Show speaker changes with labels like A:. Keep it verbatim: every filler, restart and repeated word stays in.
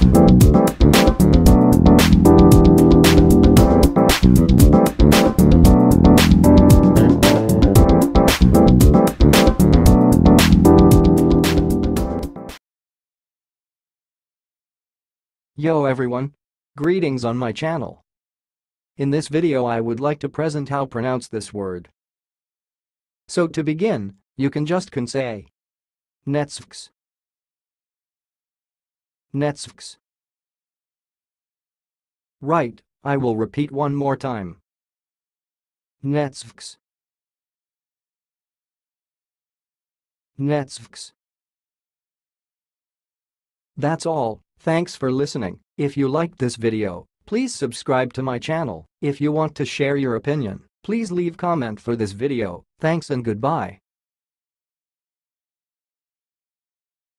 A: Yo everyone! Greetings on my channel. In this video I would like to present how pronounce this word. So to begin, you can just can say Netsvcs. Netsvcs. Right, I will repeat one more time. Netsvcs. Netsvcs. That's all. Thanks for listening. If you liked this video, please subscribe to my channel. If you want to share your opinion, please leave comment for this video. Thanks and goodbye.